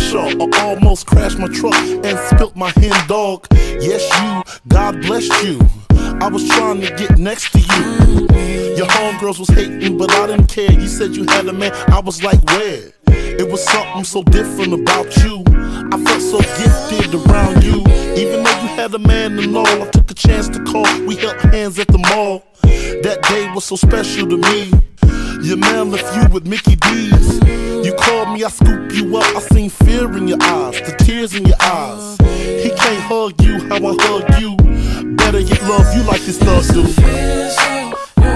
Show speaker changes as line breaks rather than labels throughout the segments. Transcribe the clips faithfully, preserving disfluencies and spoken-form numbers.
Crenshaw. I almost crashed my truck and spilt my hen dog. Yes, you, God bless you. I was trying to get next to you. Your homegirls was hating, but I didn't care. You said you had a man, I was like, where? It was something so different about you. I felt so gifted around you. Even though you had a man and all, I took a chance to call. We held hands at the mall. That day was so special to me. Your man left you with Mickey D's. You called me, I scooped you up. I seen fear in your eyes, the tears in your eyes. He can't hug you how I hug you. Better yet, love you like this thug do.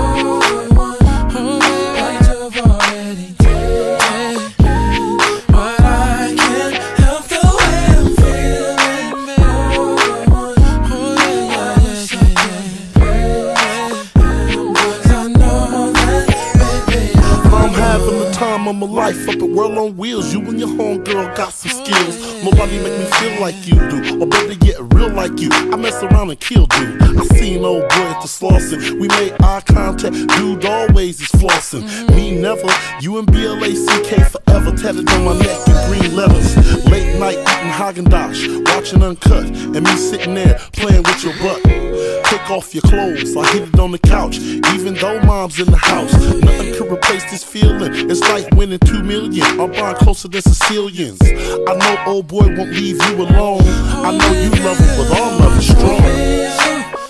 Of my life up at World on Wheels. You and your homegirl got some skills. Nobody make me feel like you do, or better get real like you. I mess around and kill dude. I seen old boy at the Slauson. We made eye contact, dude always is flossing. Me never, you and B L A C K forever. Tatted on my neck in green letters. Late night eating Haagen-Dazs, watching Uncut, and me sitting there playing with your butt. Take off your clothes, I hit it on the couch. Even though mom's in the house, nothing could replace this feeling. It's like winning two million. I'm buying closer than Sicilians. I know old boy won't leave you alone. I know you love him, but our love is strong.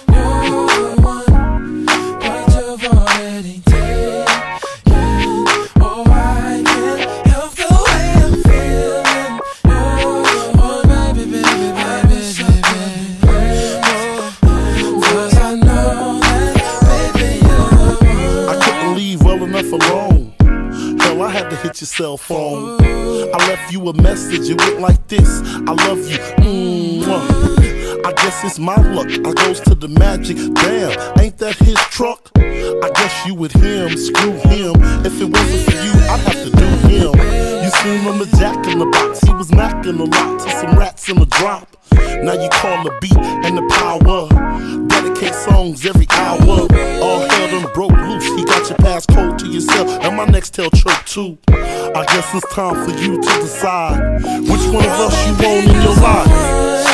Alone. Hell, I had to hit your cell phone. I left you a message, it went like this: I love you. Mm-hmm. I guess it's my luck. I goes to the Magic. Damn, ain't that his truck? I guess you with him, screw him. If it wasn't for you, I'd have to do him. You seen him a Jack in the Box. He was knocking a lot to some rats in the drop. Now you call the beat and the power. Dedicate songs every hour. All hell done broke loose. He got your passcode to yourself and my Nextel choke too. I guess it's time for you to decide which one of us you want in your life.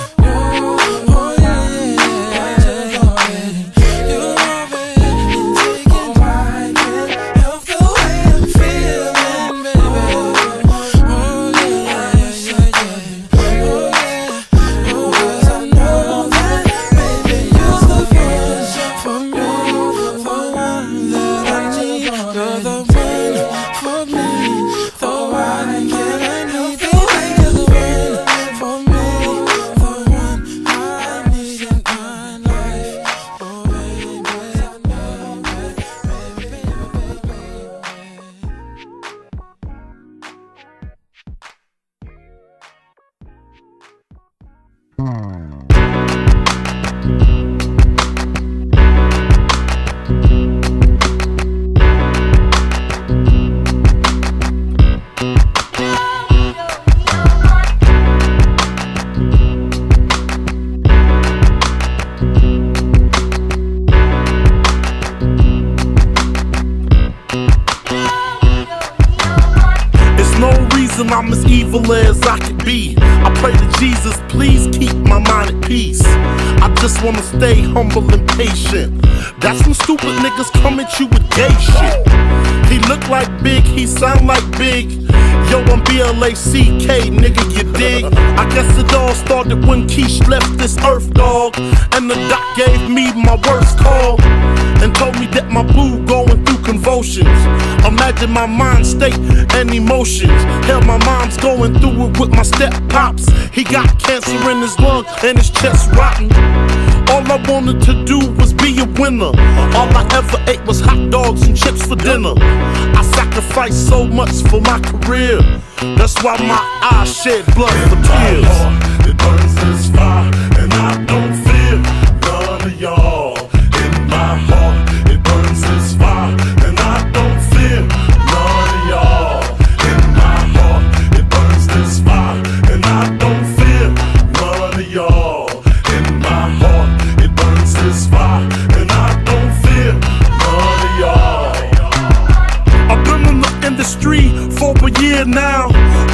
I'm as evil as I could be. I pray to Jesus, please keep my mind at peace. I just wanna stay humble and patient. That's when stupid niggas come at you with gay shit. He look like Big, he sound like Big. Yo, I'm B L A C K, nigga, you dig? I guess it all started when Keish left this earth, dog. And the doc gave me my worst call and told me that my boo going through convulsions. Imagine my mind state and emotions. Hell, my mom's going through it with my step pops. He got cancer in his lung and his chest rotten. All I wanted to do was be a winner. All I ever ate was hot dogs and chips for dinner. I sacrificed so much for my career. That's why my eyes shed blood for tears. My heart, it burns this fire, and I don't fear none of y'all. In my heart, it burns this fire, and I don't fear none of y'all. In my heart, it burns this fire, and I don't fear none of y'all. In my heart, it burns this fire, and I don't fear none of y'all. I've been in the industry for a year now. All my life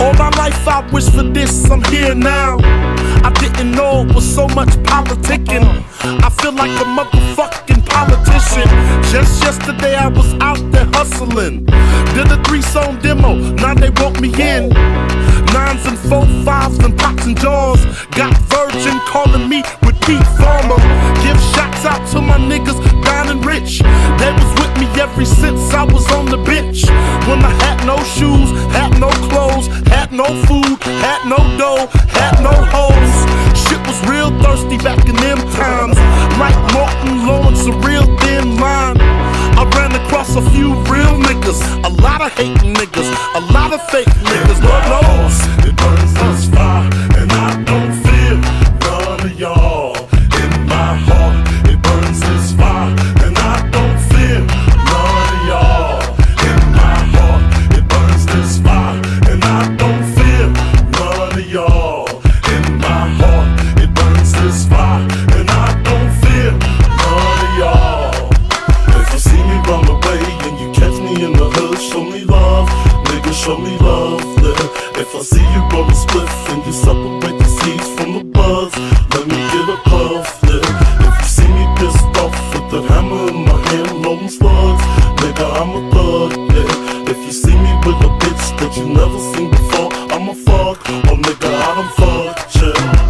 life I wish for this, I'm here now. I didn't know it was so much politicking. I feel like a motherfucking politician. Just yesterday I was out there hustling. Did a three-song demo, now they want me in. Nines and four fives and pots and jaws. Got Virgin calling me with Pete Farmer. Give shots out to my niggas down and rich. They was with me ever since I was on the bench. When I had no shoes, had no clothes, had no food, had no dough, had no hoes. Shit was real thirsty back in them times. Like Martin Lawrence, a real thin line. I ran across a few real niggas, a lot of hating niggas, a lot of fake niggas. Lord knows
it burns this fire, and I don't fear none of y'all. In my heart, it burns this fire, and I don't fear none of y'all. In my heart, it burns this fire, and I don't fear none of y'all. In my heart, it burns this fire, and I don't fear none of y'all. If you see me run away and you catch me in the hood, show me love, nigga, show me love. Yeah. If I see you roll a spliff and you separate the seeds from the buds, let me get a puff. Yeah. If you see me pissed off with the hammer in my hand, loading slugs, nigga, I'm a thug. Yeah. If you see me with a bitch that you never seen before, I'm a fuck. Oh, nigga, I done fucked. Yeah.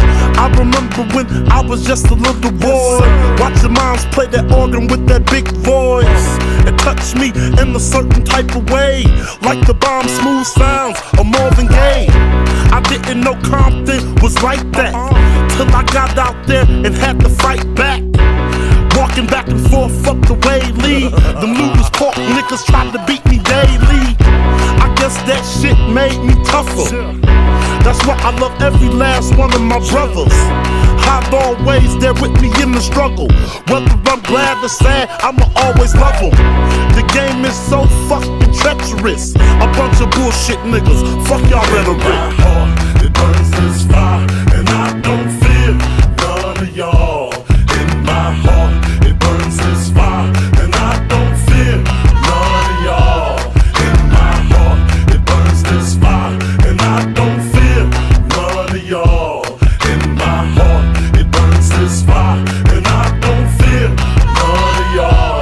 I remember when I was just a little boy, watching moms play that organ with that big voice. It touched me in a certain type of way, like the bomb smooth sounds of Marvin Gaye. I didn't know Compton was like that, till I got out there and had to fight back. Walking back and forth up the way Lee. Them Lewis Park niggas tried to beat me daily. I guess that shit made me tougher. That's why I love every last one of my brothers. I've always there with me in the struggle. Whether I'm glad or sad, I'ma always love them. The game is so fucking treacherous. A bunch of bullshit niggas. Fuck y'all rhetoric.
In my heart, it burns this fire, and I don't fear none of y'all. In my heart, it burns this fire, and I don't fear none of y'all. In my heart, it burns this fire, and I don't fear none of y'all. In my heart, it burns this fire, and I don't fear none of y'all.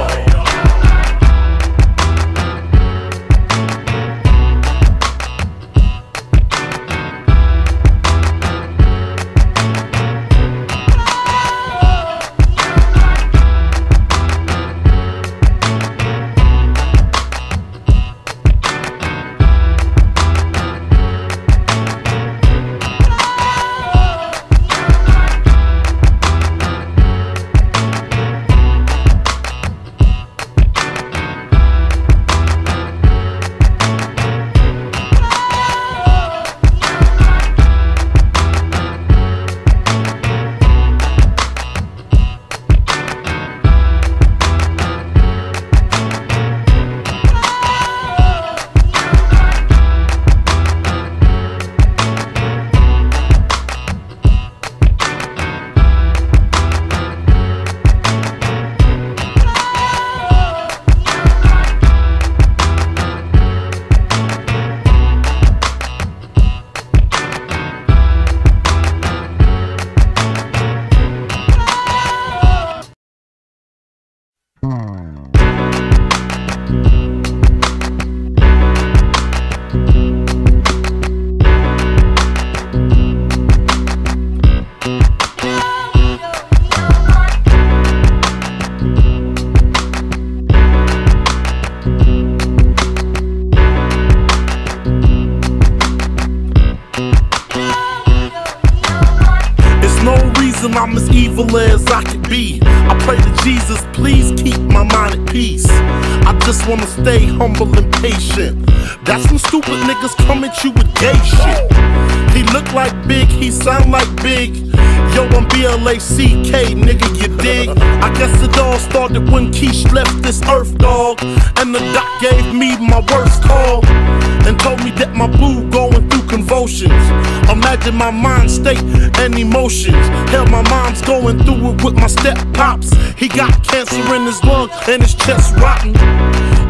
I'm as evil as I could be. I pray to Jesus, please keep my mind at peace. I just wanna stay humble and patient. That's when stupid niggas come at you with gay shit. He look like Big, he sound like Big. Yo, I'm B L A C K, nigga, you dig? I guess it all started when Keish left this earth, dog. And the doc gave me my worst call and told me that my boo going through convulsions. Imagine my mind state and emotions. Hell, my mom's going through it with my step pops. He got cancer in his lung and his chest rotten.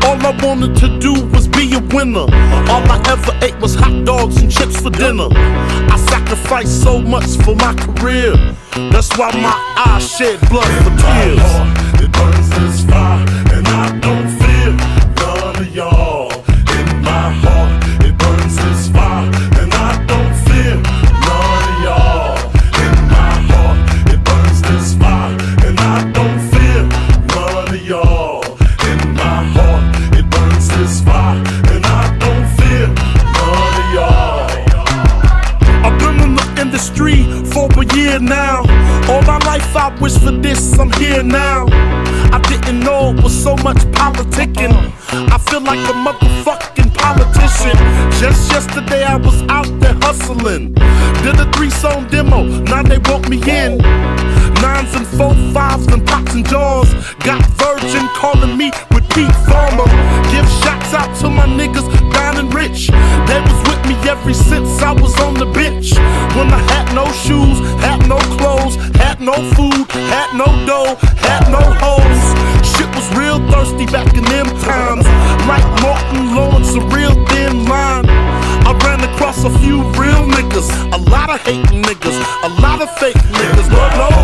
All I wanted to do was be a winner. All I ever ate was hot dogs and chips for dinner. I sacrificed so much for my career. That's why my eyes shed blood for tears.
My heart, it burns this fire, and I don't fear none of y'all. In my heart, it burns this fire, and I don't fear none of y'all. In my heart, it burns this fire, and I don't fear none of y'all. In my heart, it burns this fire, and I don't fear none of y'all.
I've been in the industry for a year now. All my life I wish for this, I'm here now. I didn't know it was so much politicking. I feel like a motherfucking politician. Just yesterday I was out there hustling. Did a three-song demo, now they want me in. Nines and four fives and pots and jaws. Got Virgin calling me with Pete Farmer. Give shots out to my niggas down and rich. They was with me ever since I was on the bench. When I had no shoes, had no clothes, had no food, had no dough, had no hoes. Shit was real thirsty back in them times. Like Martin Lawrence, a real thin line. I ran across a few real niggas, a lot of hating niggas, a lot of fake niggas. Lord, Lord.